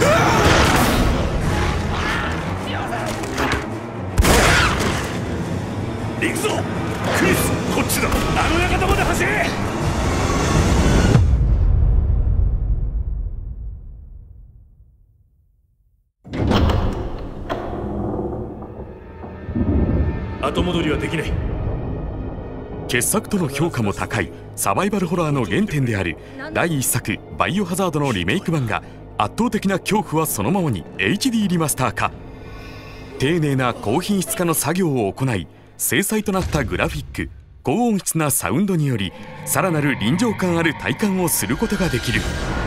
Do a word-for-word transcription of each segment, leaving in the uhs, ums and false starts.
行くぞクリス、こっちだ。あの館まで走れ。後戻りはできない。 傑作との評価も高いサバイバルホラーの原点であるだいいっさくバイオハザードのリメイク版が圧倒的な恐怖はそのままに エイチディー リマスター化。丁寧な高品質化の作業を行い、精細となったグラフィック、高音質なサウンドによりさらなる臨場感ある体感をすることができる。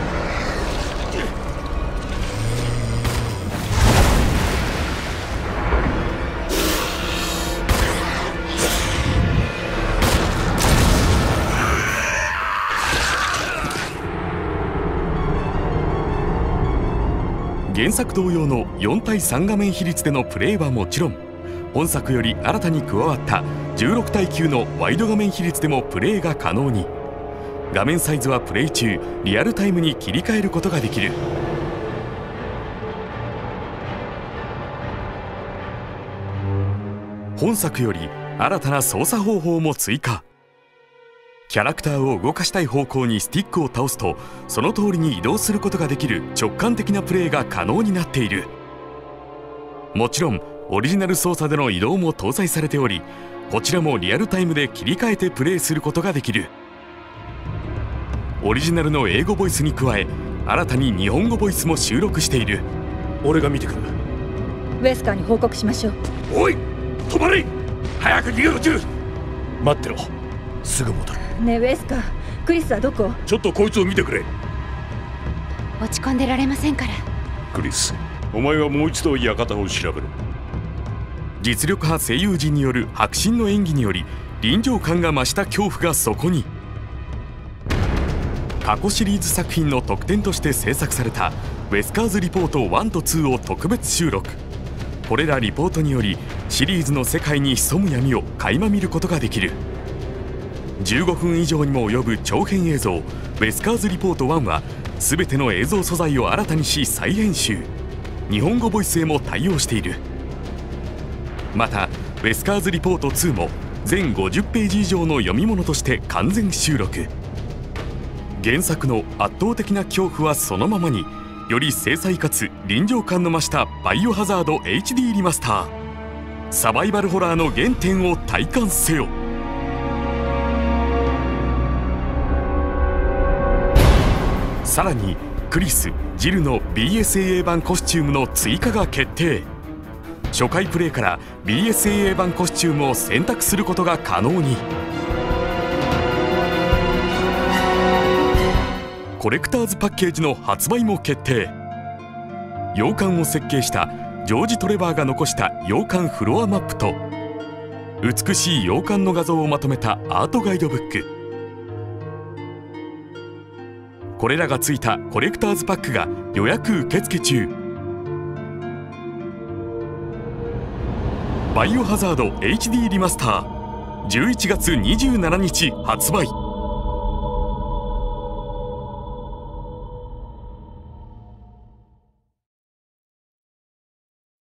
原作同様のよんたいさん画面比率でのプレイはもちろん、本作より新たに加わったじゅうろくたいきゅうのワイド画面比率でもプレイが可能に。画面サイズはプレイ中リアルタイムに切り替えることができる。本作より新たな操作方法も追加。キャラクターを動かしたい方向にスティックを倒すとその通りに移動することができる直感的なプレイが可能になっている。もちろんオリジナル操作での移動も搭載されており、こちらもリアルタイムで切り替えてプレイすることができる。オリジナルの英語ボイスに加え新たに日本語ボイスも収録している。 俺が見てくる。 ウェスカーに報告しましょう。 おい止まれ、早く逃げろジル。待ってろ、すぐ戻る。 ねえウェスカー、クリスはどこ？ ちょっとこいつを見てくれ。 落ち込んでられませんから。 クリス、お前はもう一度館を調べろ。 実力派声優陣による迫真の演技により臨場感が増した恐怖がそこに。過去シリーズ作品の特典として制作されたウェスカーズリポートワンとツーを特別収録。これらリポートによりシリーズの世界に潜む闇を垣間見ることができる。じゅうごふん以上にも及ぶ長編映像ウェスカーズリポートワンは全ての映像素材を新たにし再編集、日本語ボイスへも対応している。またウェスカーズリポートツーも全ごじゅっページ以上の読み物として完全収録。原作の圧倒的な恐怖はそのままに、より精細かつ臨場感の増したバイオハザード エイチディー リマスター。サバイバルホラーの原点を体感せよ。さらにクリス・ジルの ビーエスエーエー 版コスチュームの追加が決定。初回プレイから ビーエスエーエー 版コスチュームを選択することが可能に。コレクターズパッケージの発売も決定。洋館を設計したジョージ・トレバーが残した洋館フロアマップと美しい洋館の画像をまとめたアートガイドブック、これらがついたコレクターズパックが予約受付中。バイオハザード エイチディー リマスターじゅういちがつにじゅうしちにち発売。